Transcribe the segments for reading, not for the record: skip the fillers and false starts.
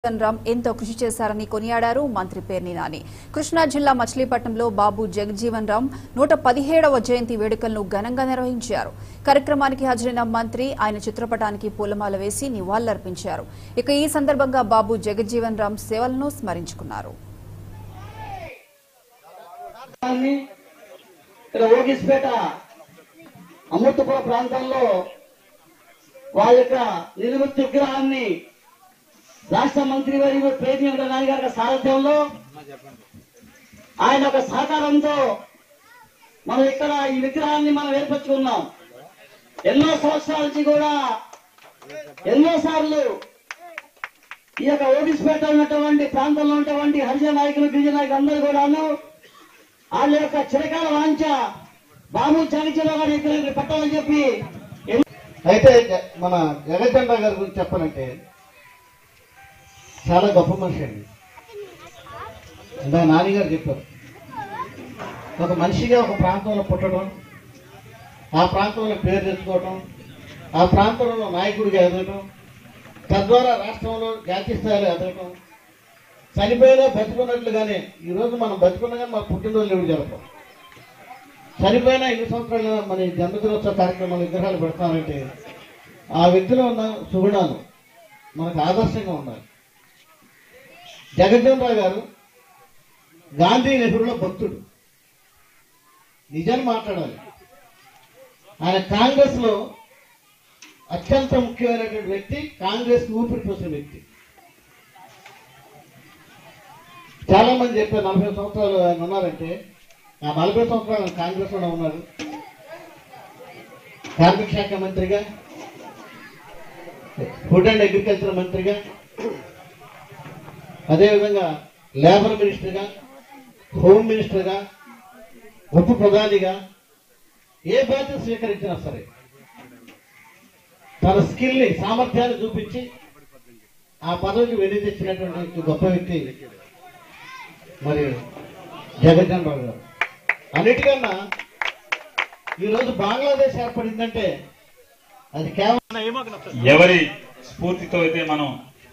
రామ్ ఎంతో కృషి చేశారని కొనియాడారు మంత్రి పేర్ని నాని. కృష్ణా జిల్లా మచిలీపట్నంలో బాబు జగజ్జీవన్ రామ్ 117వ జయంతి వేడుకలను ఘనంగా నిర్వహించారు. కార్యక్రమానికి హాజరైన మంత్రి ఆయన చిత్రపటానికి పూలమాల వేసి నివాళులర్పించారు. ఇక ఈ సందర్భంగా బాబు జగజ్జీవన్ రామ్ సేవలను స్మరించుకున్నారు. రాష్ట్ర మంత్రి వర్యులు పేర్ని నాని గారి సారథ్యంలో ఆయన ఒక సహకారంతో మనం ఇక్కడ ఈ విగ్రహాన్ని మనం ఏర్పరచుకున్నాం. ఎన్నో సంవత్సరాల నుంచి కూడా ఎన్నో సార్లు ఈ యొక్క ఓడిసిపేట ఉన్నటువంటి ప్రాంతంలో ఉన్నటువంటి హరిజన నాయకులు గిరిజన నాయకులు అందరూ కూడాను వాళ్ళ యొక్క చిరకాల వాంఛ బాబు జగజ్జీవన్ గారి ఇక్కడ పెట్టాలని చెప్పి. అయితే మన జగజ్జీవన్ రామ్ గారి గురించి చెప్పాలంటే చాలా గొప్ప మనిషి అండి. ఇందాక నాన్నగారు చెప్పారు, ఒక మనిషిగా ఒక ప్రాంతంలో పుట్టడం, ఆ ప్రాంతంలో పేరు తెచ్చుకోవటం, ఆ ప్రాంతంలో నాయకుడిగా ఎదగటం, తద్వారా రాష్ట్రంలో జాతీయ స్థాయిలో ఎదగటం, చనిపోయినా బతుకున్నట్లుగానే ఈరోజు మనం బతుకున్నగా మన పుట్టినరోజు ఎవరు జరపం, చనిపోయినా 2 సంవత్సరాలు మన జన్మదినోత్సవ కార్యక్రమాలు విగ్రహాలు పెడతామంటే ఆ వ్యక్తిలో ఉన్న సుగుణాలు మనకు ఆదర్శంగా ఉండాలి. జగజ్జీవన్ రామ్ గారు గాంధీ నెహ్రూల భక్తుడు, నిజాన్ని మాట్లాడాలి. ఆయన కాంగ్రెస్ లో అత్యంత ముఖ్యమైనటువంటి వ్యక్తి, కాంగ్రెస్ ఊపిరి పోసిన వ్యక్తి. చాలా మంది చెప్పారు 40 సంవత్సరాలు ఆయన ఉన్నారంటే, ఆ 40 సంవత్సరాలు కాంగ్రెస్ లోనే ఉన్నారు. కార్మిక శాఖ మంత్రిగా, ఫుడ్ అండ్ అగ్రికల్చర్ మంత్రిగా, అదేవిధంగా లేబర్ మినిస్టర్గా, హోమ్ మినిస్టర్గా, ఉప ప్రధానిగా ఏ బాధ్యత స్వీకరించినా సరే తన స్కిల్ ని, సామర్థ్యాన్ని చూపించి ఆ పదవికి వెళ్లి తెచ్చినటువంటి గొప్ప వ్యక్తి మరి జగజ్జీవన్ రామ్ గారు. అన్నిటికన్నా ఈరోజు బంగ్లాదేశ్ ఏర్పడిందంటే అది కేవలం ఎవరి స్ఫూర్తితో అయితే మనం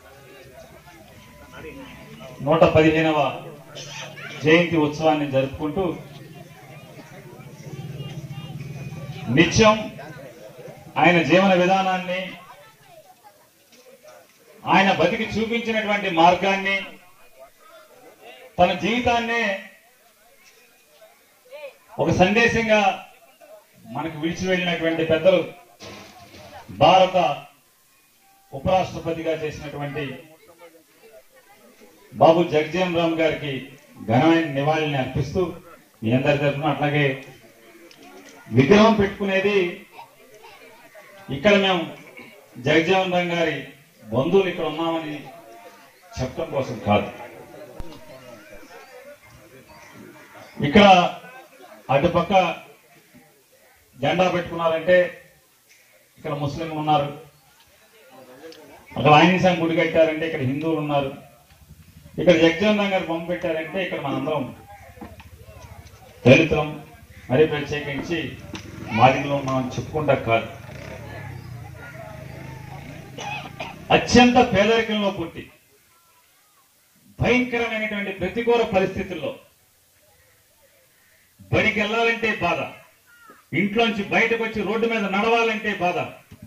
115వ జయంతి ఉత్సవాన్ని జరుపుకుంటూ నిత్యం ఆయన జీవన విధానాన్ని, ఆయన బతికి చూపించినటువంటి మార్గాన్ని, తన జీవితాన్నే ఒక సందేశంగా మనకు విడిచి వెళ్ళినటువంటి పెద్దలు, భారత ఉపరాష్ట్రపతిగా చేసినటువంటి బాబు జగజ్జీవన్ రామ్ గారికి ఘనమైన నివాళిని అర్పిస్తూ మీ అందరి తరఫున, అట్లాగే విగ్రహం పెట్టుకునేది ఇక్కడ మేము జగజ్జీవన్ రామ్ గారి బంధువులు ఇక్కడ ఉన్నామని చెప్పడం కోసం కాదు. ఇక్కడ అటుపక్క జెండా పెట్టుకున్నారంటే ఇక్కడ ముస్లింలు ఉన్నారు, అక్కడ ఆంజనేయ గుడి కట్టారంటే ఇక్కడ హిందువులు ఉన్నారు, ఇక్కడ జగజ్జీవన్ రామ్ గారు బొమ్మ పెట్టారంటే ఇక్కడ మనందరం దళితం, మరీ ప్రత్యేకించి మాదిగలో మనం చెప్పుకుంటా కాదు. అత్యంత పేదరికంలో పుట్టి భయంకరమైనటువంటి ప్రతికూల పరిస్థితుల్లో బడికి వెళ్ళాలంటే బాధ, ఇంట్లోంచి బయటకు వచ్చి రోడ్డు మీద నడవాలంటే బాధ,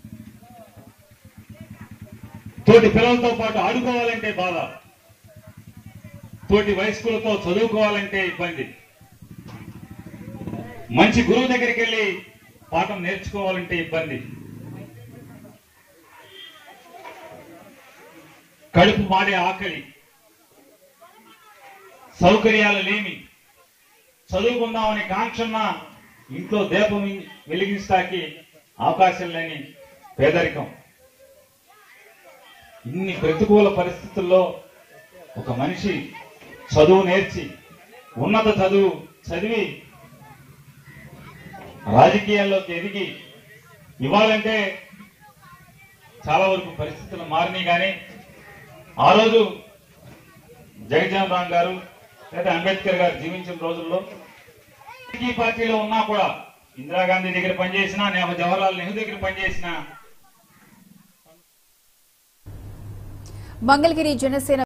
తోటి పిల్లలతో పాటు ఆడుకోవాలంటే బాధ, తోటి వయస్కులతో చదువుకోవాలంటే ఇబ్బంది, మంచి గురువు దగ్గరికి వెళ్ళి పాఠం నేర్చుకోవాలంటే ఇబ్బంది, కడుపు మాడే ఆకలి, సౌకర్యాలు లేమి, చదువుకుందామని కాంక్షన్న ఇంట్లో దీపం వెలిగించడానికి అవకాశం లేని పేదరికం. ఇన్ని ప్రతికూల పరిస్థితుల్లో ఒక మనిషి చదువు నేర్చి, ఉన్నత చదువు చదివి రాజకీయాల్లోకి ఎదిగి ఇవ్వాలంటే చాలా వరకు పరిస్థితులు మారినాయి. కానీ ఆ రోజు జగజ్జీవన్ రామ్ గారు లేదా అంబేద్కర్ గారు జీవించిన రోజుల్లో ఈ పార్టీలో ఉన్నా కూడా, ఇందిరాగాంధీ దగ్గర పనిచేసినా, జవహర్లాల్ నెహ్రూ దగ్గర పనిచేసినా మంగళగిరి జనసేన